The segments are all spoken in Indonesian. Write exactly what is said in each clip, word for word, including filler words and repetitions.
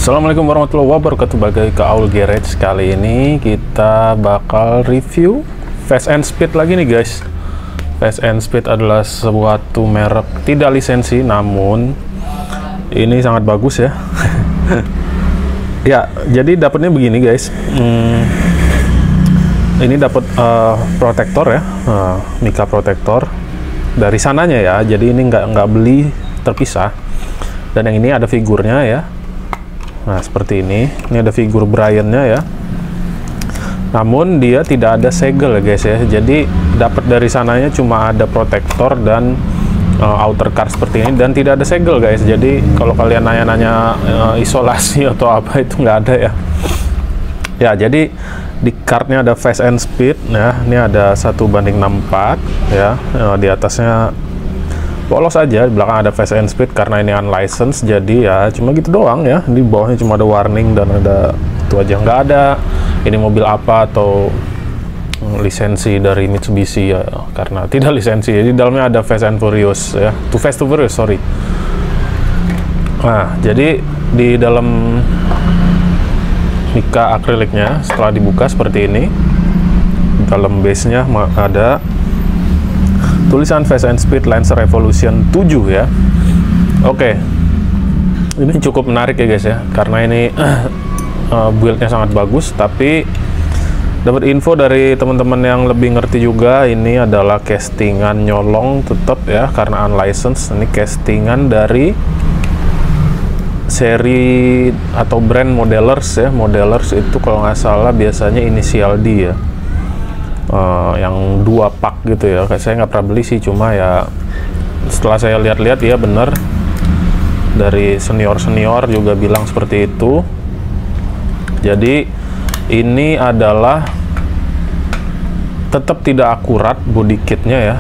Assalamualaikum warahmatullahi wabarakatuh. Bagai ke Aul Garage, kali ini kita bakal review Fast and Speed lagi nih guys. Fast and Speed adalah suatu merek tidak lisensi, namun ini sangat bagus ya. Ya, jadi dapatnya begini guys. Hmm, ini dapat uh, protektor ya, uh, Mica protektor dari sananya ya. Jadi ini nggak nggak beli terpisah. Dan yang ini ada figurnya ya. Nah, seperti ini. Ini ada figur Brian-nya ya. Namun dia tidak ada segel ya guys ya. Jadi dapat dari sananya cuma ada protektor dan uh, outer card seperti ini dan tidak ada segel guys. Jadi kalau kalian nanya-nanya uh, isolasi atau apa itu nggak ada ya. Ya, jadi di cardnya ada Fast and Speed ya. Ini ada satu banding enam puluh empat ya. Uh, di atasnya polos aja, di belakang ada Fast and Speed karena ini unlicensed, jadi ya cuma gitu doang ya. Di bawahnya cuma ada warning dan ada itu aja, nggak ada ini mobil apa atau lisensi dari Mitsubishi ya, karena tidak lisensi. Jadi dalamnya ada Fast and Furious ya, Too Fast Too Furious sorry. Nah, jadi di dalam Mica akriliknya setelah dibuka seperti ini, dalam base-nya ada tulisan Fast and Speed Lancer Evolution tujuh ya. Oke, ini cukup menarik ya guys ya, karena ini uh, build-nya sangat bagus. Tapi dapat info dari teman-teman yang lebih ngerti juga, ini adalah castingan nyolong tetap ya, karena unlicensed. Ini castingan dari seri atau brand modelers ya. Modelers itu kalau nggak salah biasanya inisial D ya. Uh, yang dua pak gitu ya. Kayak saya nggak pernah beli sih, cuma ya setelah saya lihat-lihat ya bener, dari senior-senior juga bilang seperti itu. Jadi ini adalah tetap tidak akurat body kitnya ya,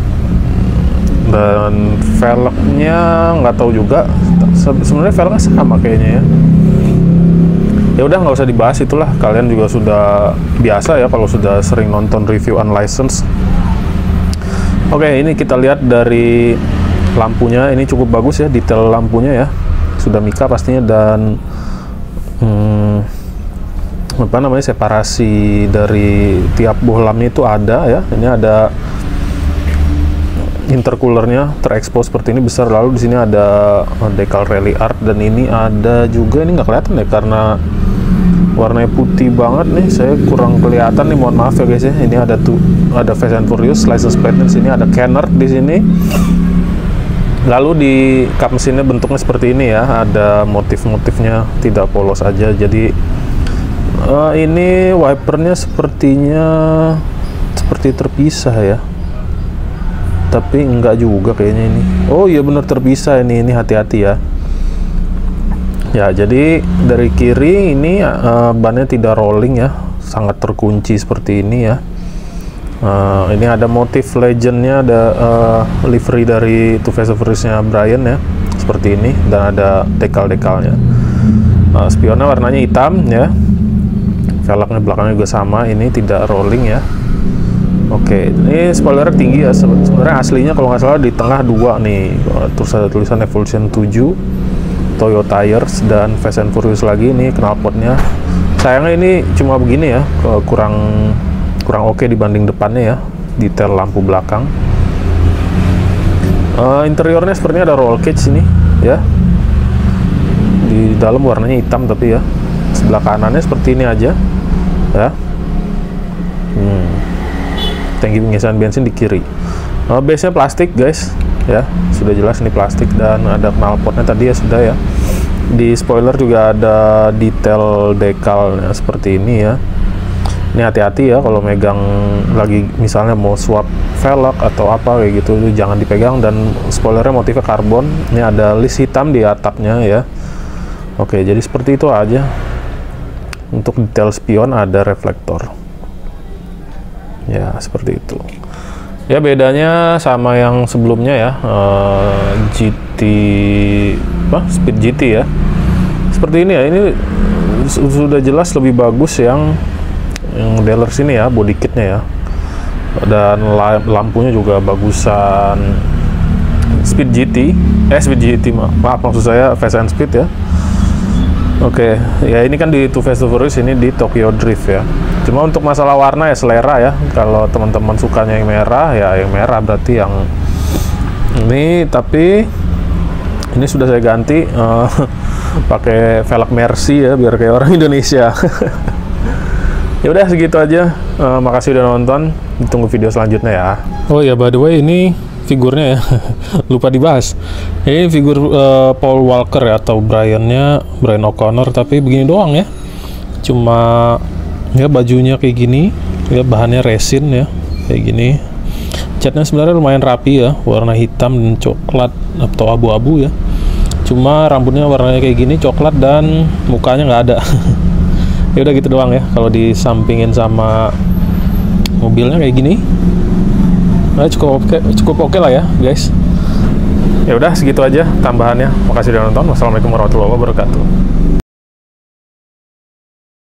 dan velgnya nggak tahu juga. Se sebenarnya velgnya sama kayaknya ya. Ya udah, nggak usah dibahas itulah, kalian juga sudah biasa ya kalau sudah sering nonton review unlicensed. Oke, ini kita lihat dari lampunya, ini cukup bagus ya, detail lampunya ya, sudah Mica pastinya. Dan hmm, apa namanya, separasi dari tiap bohlamnya itu ada ya. Ini ada intercoolernya terekspos seperti ini besar. Lalu di sini ada decal rally art, dan ini ada juga, ini nggak kelihatan ya karena warnanya putih banget nih, saya kurang kelihatan nih, mohon maaf ya guys ya. Ini ada tuh, ada Fast and Furious license plate di sini, ada Kenner di sini. Lalu di kap mesinnya bentuknya seperti ini ya, ada motif-motifnya, tidak polos aja. Jadi uh, ini wipernya sepertinya seperti terpisah ya, tapi enggak juga kayaknya ini. Oh iya bener terpisah ini, ini hati-hati ya. Ya, jadi dari kiri ini uh, bannya tidak rolling ya, sangat terkunci seperti ini ya. Uh, ini ada motif legendnya, ada uh, livery dari Too Fast Too Furious-nya Brian ya, seperti ini, dan ada dekal-dekalnya. Uh, spionnya warnanya hitam ya, velgnya belakangnya juga sama, ini tidak rolling ya. Oke, ini spoilernya tinggi ya. Sebenarnya aslinya kalau nggak salah di tengah dua nih, terus ada tulisan Evolution tujuh, Toyo Tires, dan Fast and Furious lagi. Ini knalpotnya sayangnya ini cuma begini ya, kurang kurang oke dibanding depannya ya, detail lampu belakang. Uh, interiornya sepertinya ada roll cage ini ya, di dalam warnanya hitam tapi ya. Sebelah kanannya seperti ini aja ya. hmm. Tangki pengisian bensin di kiri. Uh, base-nya plastik guys ya, sudah jelas ini plastik, dan ada knalpotnya tadi ya sudah ya. Di spoiler juga ada detail dekalnya seperti ini ya. Ini hati-hati ya kalau megang lagi, misalnya mau swap velg atau apa kayak gitu, jangan dipegang. Dan spoilernya motifnya karbon. Ini ada list hitam di atapnya ya. Oke, jadi seperti itu aja. Untuk detail spion ada reflektor ya, seperti itu ya. Bedanya sama yang sebelumnya ya, uh, G T apa Speed G T ya, seperti ini ya. Ini sudah jelas lebih bagus yang yang modeler sini ya, body kitnya ya, dan lampunya juga bagusan Speed G T, eh Speed G T maaf, maaf maksud saya Fast and Speed ya. Oke, ya ini kan di Too Fast to Furious, ini di Tokyo Drift ya. Cuma untuk masalah warna ya selera ya. Kalau teman-teman sukanya yang merah ya yang merah berarti yang ini. Tapi ini sudah saya ganti uh, pakai velg Mercy ya biar kayak orang Indonesia. Ya udah segitu aja. Uh, makasih udah nonton. Ditunggu video selanjutnya ya. Oh ya, by the way ini figurnya ya lupa dibahas. Ini figur uh, Paul Walker ya, atau Brian-nya Brian O'Connor, tapi begini doang ya. Cuma ya bajunya kayak gini, ya bahannya resin ya, kayak gini. Catnya sebenarnya lumayan rapi ya, warna hitam dan coklat atau abu-abu ya. Cuma rambutnya warnanya kayak gini, coklat, dan mukanya nggak ada. Ya udah gitu doang ya. Kalau disampingin sama mobilnya kayak gini, nah, cukup oke, cukup oke lah ya guys. Ya udah segitu aja tambahannya. Makasih udah nonton. Wassalamualaikum warahmatullahi wabarakatuh.